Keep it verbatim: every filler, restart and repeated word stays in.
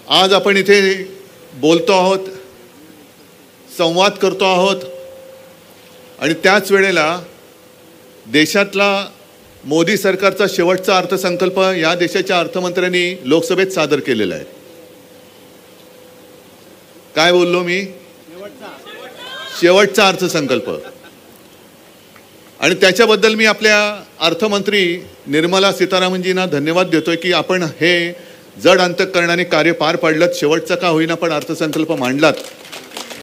आज आपण इथे बोलतो आहोत, संवाद करतो आहोत आणि त्याच वेळेला देशातला मोदी सरकारचा शेवटचा अर्थसंकल्प या देशाच्या अर्थमंत्र्यांनी लोकसभेत सादर केलेला आहे. काय बोललो मी? शेवटचा अर्थसंकल्प. आणि त्याच्याबद्दल मी आपल्या अर्थमंत्री निर्मला सीतारामनजींना धन्यवाद देतोय की आपण हे जड अंतःकरणाने कार्य पार पाडलं. शेवटचा का होईना पण अर्थसंकल्प मांडलात